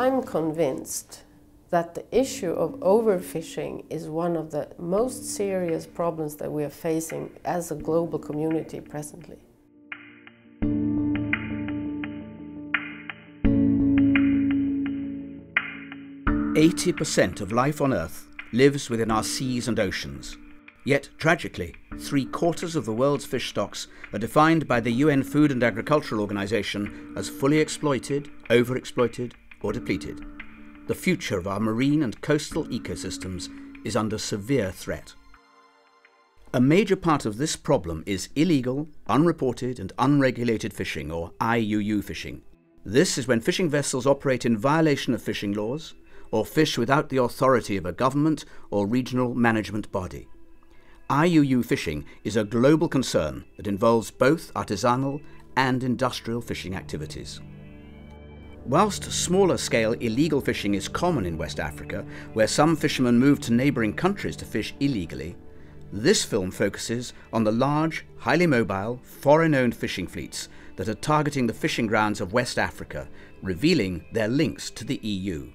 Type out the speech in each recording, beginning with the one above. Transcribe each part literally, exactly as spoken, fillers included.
I'm convinced that the issue of overfishing is one of the most serious problems that we are facing as a global community presently. eighty percent of life on Earth lives within our seas and oceans. Yet, tragically, three quarters of the world's fish stocks are defined by the U N Food and Agricultural Organization as fully exploited, overexploited, or depleted. The future of our marine and coastal ecosystems is under severe threat. A major part of this problem is illegal, unreported and unregulated fishing, or I U U fishing. This is when fishing vessels operate in violation of fishing laws, or fish without the authority of a government or regional management body. I U U fishing is a global concern that involves both artisanal and industrial fishing activities. Whilst smaller-scale illegal fishing is common in West Africa, where some fishermen move to neighbouring countries to fish illegally, this film focuses on the large, highly mobile, foreign-owned fishing fleets that are targeting the fishing grounds of West Africa, revealing their links to the E U.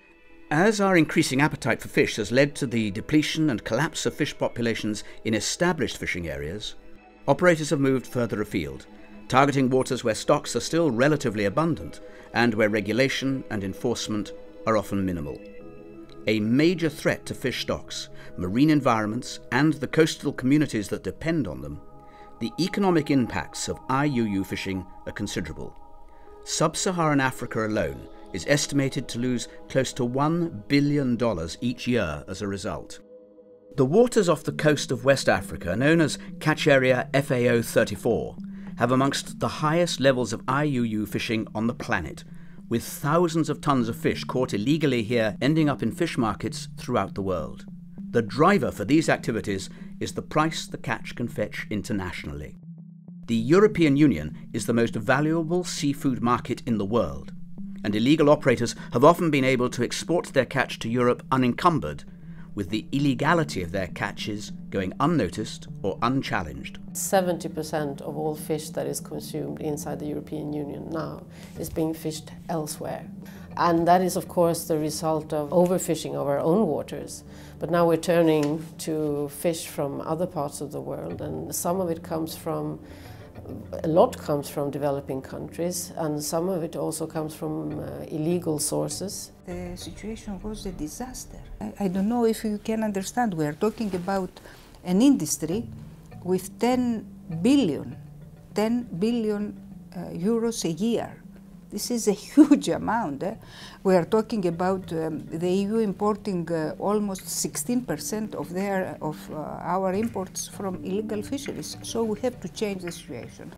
As our increasing appetite for fish has led to the depletion and collapse of fish populations in established fishing areas, operators have moved further afield, targeting waters where stocks are still relatively abundant and where regulation and enforcement are often minimal. A major threat to fish stocks, marine environments and the coastal communities that depend on them, the economic impacts of I U U fishing are considerable. Sub-Saharan Africa alone is estimated to lose close to one billion dollars each year as a result. The waters off the coast of West Africa, known as Catch Area F A O thirty-four, have amongst the highest levels of I U U fishing on the planet, with thousands of tons of fish caught illegally here ending up in fish markets throughout the world. The driver for these activities is the price the catch can fetch internationally. The European Union is the most valuable seafood market in the world, and illegal operators have often been able to export their catch to Europe unencumbered, with the illegality of their catches going unnoticed or unchallenged. seventy percent of all fish that is consumed inside the European Union now is being fished elsewhere. And that is, of course, the result of overfishing of our own waters. But now we're turning to fish from other parts of the world, and some of it comes from A lot comes from developing countries, and some of it also comes from uh, illegal sources. The situation was a disaster. I, I don't know if you can understand. We are talking about an industry with ten billion, ten billion uh, euros a year. This is a huge amount. Eh? We are talking about um, the E U importing uh, almost sixteen percent of their of uh, our imports from illegal fisheries. So we have to change the situation.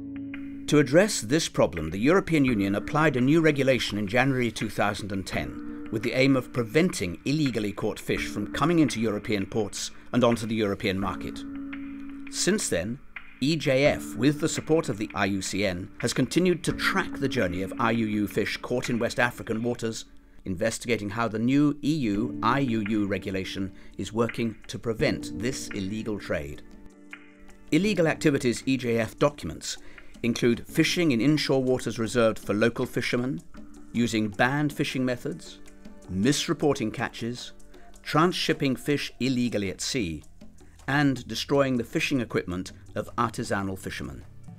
To address this problem, the European Union applied a new regulation in January two thousand ten with the aim of preventing illegally caught fish from coming into European ports and onto the European market. Since then, E J F, with the support of the I U C N, has continued to track the journey of I U U fish caught in West African waters, investigating how the new E U I U U regulation is working to prevent this illegal trade. Illegal activities E J F documents include fishing in inshore waters reserved for local fishermen, using banned fishing methods, misreporting catches, transshipping fish illegally at sea, and destroying the fishing equipment of artisanal fishermen.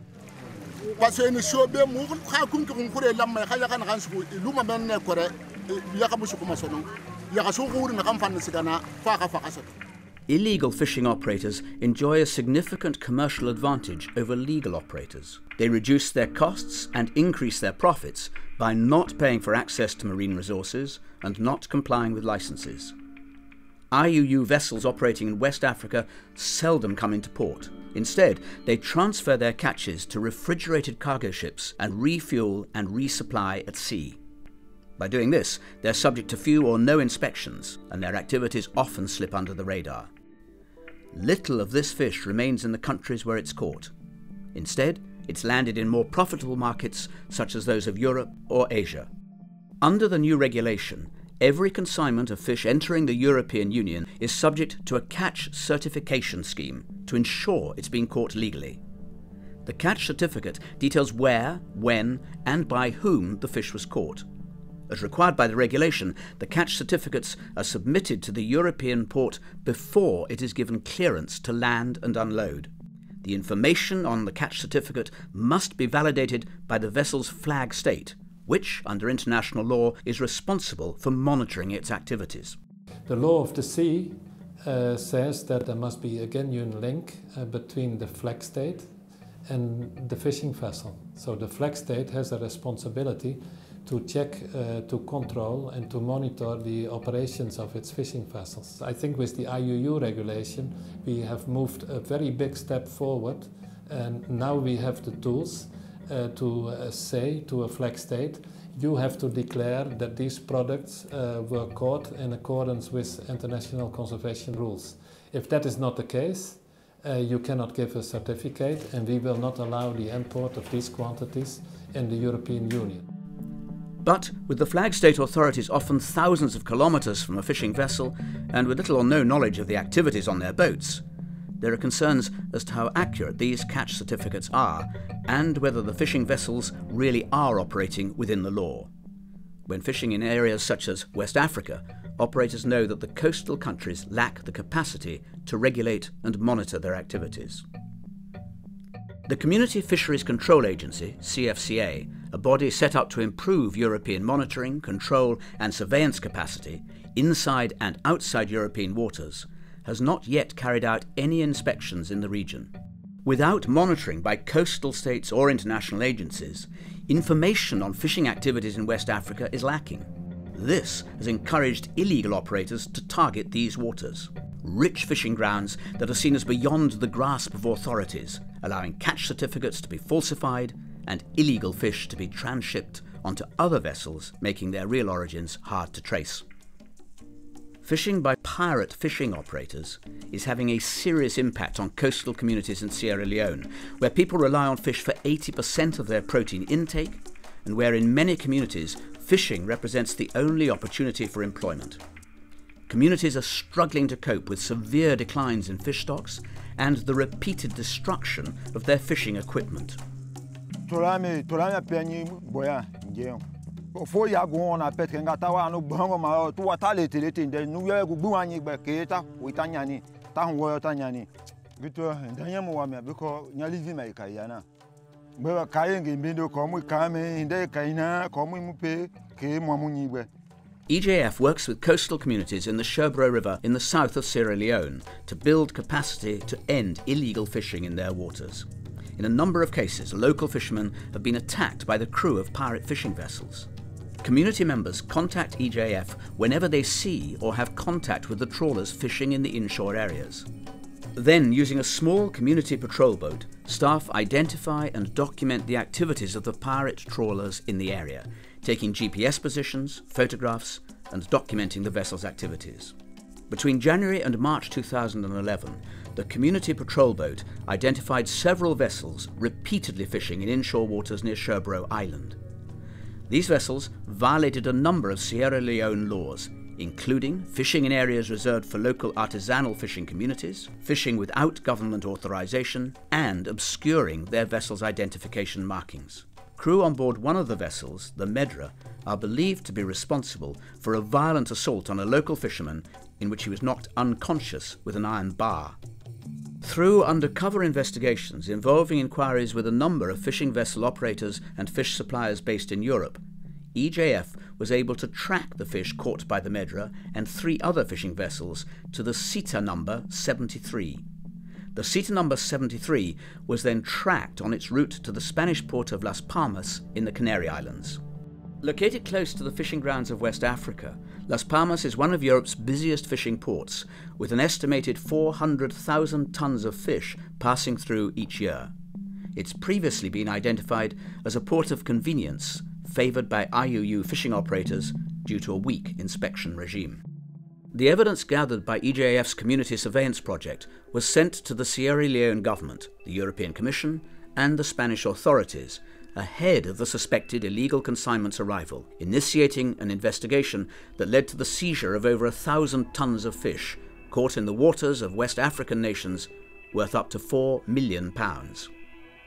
Illegal fishing operators enjoy a significant commercial advantage over legal operators. They reduce their costs and increase their profits by not paying for access to marine resources and not complying with licenses. I U U vessels operating in West Africa seldom come into port. Instead, they transfer their catches to refrigerated cargo ships and refuel and resupply at sea. By doing this, they're subject to few or no inspections, and their activities often slip under the radar. Little of this fish remains in the countries where it's caught. Instead, it's landed in more profitable markets such as those of Europe or Asia. Under the new regulation, every consignment of fish entering the European Union is subject to a catch certification scheme to ensure it's been caught legally. The catch certificate details where, when, and by whom the fish was caught. As required by the regulation, the catch certificates are submitted to the European port before it is given clearance to land and unload. The information on the catch certificate must be validated by the vessel's flag state, which, under international law, is responsible for monitoring its activities. The law of the sea uh, says that there must be a genuine link uh, between the flag state and the fishing vessel. So the flag state has a responsibility to check, uh, to control and to monitor the operations of its fishing vessels. I think with the I U U regulation we have moved a very big step forward, and now we have the tools uh, to uh, say to a flag state, you have to declare that these products uh, were caught in accordance with international conservation rules. If that is not the case, uh, you cannot give a certificate, and we will not allow the import of these quantities in the European Union. But with the flag state authorities often thousands of kilometres from a fishing vessel and with little or no knowledge of the activities on their boats, there are concerns as to how accurate these catch certificates are and whether the fishing vessels really are operating within the law. When fishing in areas such as West Africa, operators know that the coastal countries lack the capacity to regulate and monitor their activities. The Community Fisheries Control Agency, C F C A, a body set up to improve European monitoring, control and surveillance capacity inside and outside European waters, has not yet carried out any inspections in the region. Without monitoring by coastal states or international agencies, information on fishing activities in West Africa is lacking. This has encouraged illegal operators to target these waters, rich fishing grounds that are seen as beyond the grasp of authorities, allowing catch certificates to be falsified and illegal fish to be transshipped onto other vessels, making their real origins hard to trace. Fishing by pirate fishing operators is having a serious impact on coastal communities in Sierra Leone, where people rely on fish for eighty percent of their protein intake, and where in many communities fishing represents the only opportunity for employment. Communities are struggling to cope with severe declines in fish stocks and the repeated destruction of their fishing equipment. Fo ya go on apet ke ngata wa no bongo ma tu wa tale tele tende nu ye gu bu anyi gbe ke ta wo ta nyani ta ho wo ta nyani bito ndanya mo wa me biko nyali vi mai kai yana gbe wa kai nge mbindo ko mu ka me inde kai na ko mu mu pe ke mo mu nyi gbe. E J F works with coastal communities in the Sherbro River in the south of Sierra Leone to build capacity to end illegal fishing in their waters. In a number of cases, local fishermen have been attacked by the crew of pirate fishing vessels. Community members contact E J F whenever they see or have contact with the trawlers fishing in the inshore areas. Then, using a small community patrol boat, staff identify and document the activities of the pirate trawlers in the area, taking G P S positions, photographs, and documenting the vessel's activities. Between January and March two thousand eleven, the community patrol boat identified several vessels repeatedly fishing in inshore waters near Sherbro Island. These vessels violated a number of Sierra Leone laws, including fishing in areas reserved for local artisanal fishing communities, fishing without government authorization, and obscuring their vessels' identification markings. Crew on board one of the vessels, the Medra, are believed to be responsible for a violent assault on a local fisherman in which he was knocked unconscious with an iron bar. Through undercover investigations involving inquiries with a number of fishing vessel operators and fish suppliers based in Europe, E J F was able to track the fish caught by the Medra and three other fishing vessels to the CETA number seventy-three. The CETA number seventy-three was then tracked on its route to the Spanish port of Las Palmas in the Canary Islands. Located close to the fishing grounds of West Africa, Las Palmas is one of Europe's busiest fishing ports, with an estimated four hundred thousand tons of fish passing through each year. It's previously been identified as a port of convenience, favoured by I U U fishing operators due to a weak inspection regime. The evidence gathered by E J F's Community Surveillance Project was sent to the Sierra Leone government, the European Commission, and the Spanish authorities, ahead of the suspected illegal consignment's arrival, initiating an investigation that led to the seizure of over a thousand tons of fish caught in the waters of West African nations worth up to four million pounds.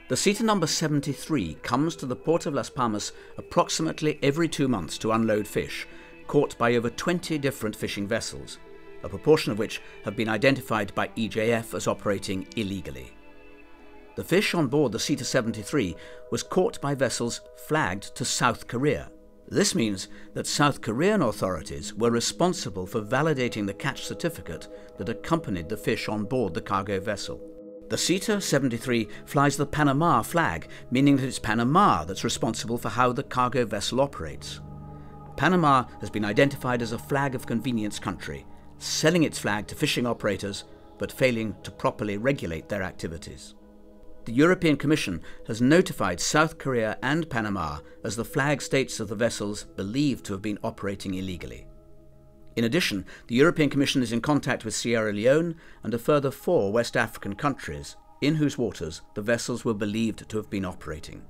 The CETA number seventy-three comes to the port of Las Palmas approximately every two months to unload fish, caught by over twenty different fishing vessels, a proportion of which have been identified by E J F as operating illegally. The fish on board the CETA seventy-three was caught by vessels flagged to South Korea. This means that South Korean authorities were responsible for validating the catch certificate that accompanied the fish on board the cargo vessel. The CETA seventy-three flies the Panama flag, meaning that it's Panama that's responsible for how the cargo vessel operates. Panama has been identified as a flag of convenience country, selling its flag to fishing operators but failing to properly regulate their activities. The European Commission has notified South Korea and Panama as the flag states of the vessels believed to have been operating illegally. In addition, the European Commission is in contact with Sierra Leone and a further four West African countries in whose waters the vessels were believed to have been operating.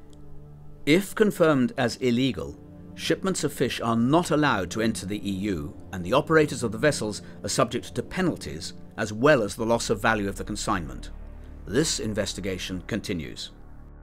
If confirmed as illegal, shipments of fish are not allowed to enter the E U, and the operators of the vessels are subject to penalties as well as the loss of value of the consignment. This investigation continues.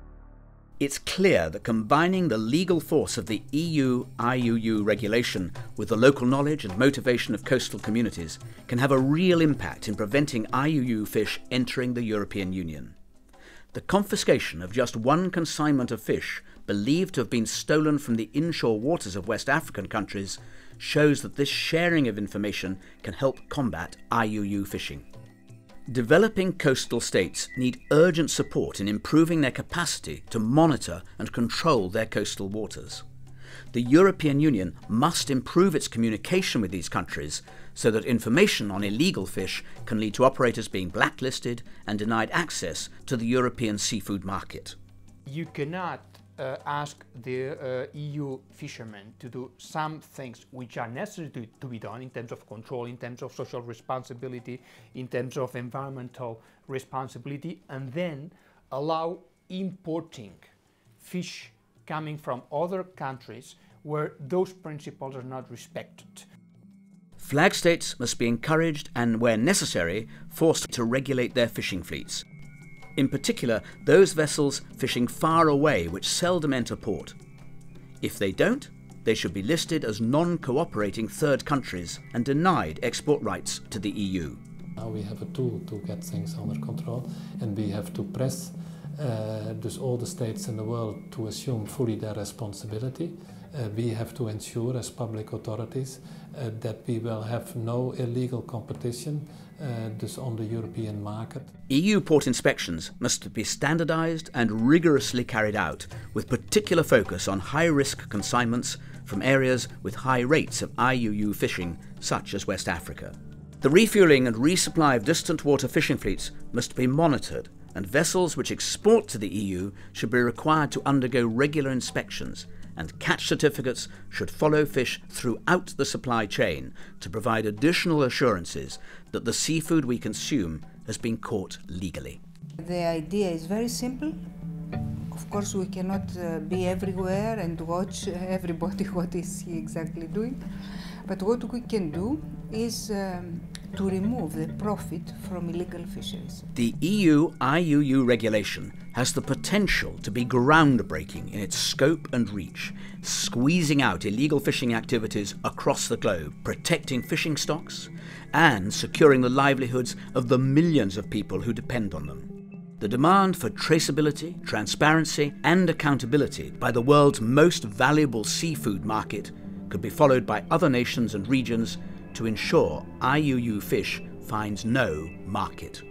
It's clear that combining the legal force of the E U I U U regulation with the local knowledge and motivation of coastal communities can have a real impact in preventing I U U fish entering the European Union. The confiscation of just one consignment of fish believed to have been stolen from the inshore waters of West African countries shows that this sharing of information can help combat I U U fishing. Developing coastal states need urgent support in improving their capacity to monitor and control their coastal waters. The European Union must improve its communication with these countries so that information on illegal fish can lead to operators being blacklisted and denied access to the European seafood market. You cannot Uh, ask the uh, E U fishermen to do some things which are necessary to, to be done in terms of control, in terms of social responsibility, in terms of environmental responsibility, and then allow importing fish coming from other countries where those principles are not respected. Flag states must be encouraged and, where necessary, forced to regulate their fishing fleets. In particular, those vessels fishing far away which seldom enter port. If they don't, they should be listed as non-cooperating third countries and denied export rights to the E U. Now we have a tool to get things under control, and we have to press uh, dus all the states in the world to assume fully their responsibility. Uh, we have to ensure as public authorities uh, that we will have no illegal competition uh, dus on the European market. E U port inspections must be standardised and rigorously carried out, with particular focus on high-risk consignments from areas with high rates of I U U fishing, such as West Africa. The refuelling and resupply of distant water fishing fleets must be monitored, and vessels which export to the E U should be required to undergo regular inspections, and catch certificates should follow fish throughout the supply chain to provide additional assurances that the seafood we consume has been caught legally. The idea is very simple. Of course, we cannot uh, be everywhere and watch everybody what is he exactly doing. But what we can do is um, to remove the profit from illegal fisheries. The E U I U U regulation has the potential to be groundbreaking in its scope and reach, squeezing out illegal fishing activities across the globe, protecting fishing stocks, and securing the livelihoods of the millions of people who depend on them. The demand for traceability, transparency, and accountability by the world's most valuable seafood market could be followed by other nations and regions to ensure I U U fish finds no market.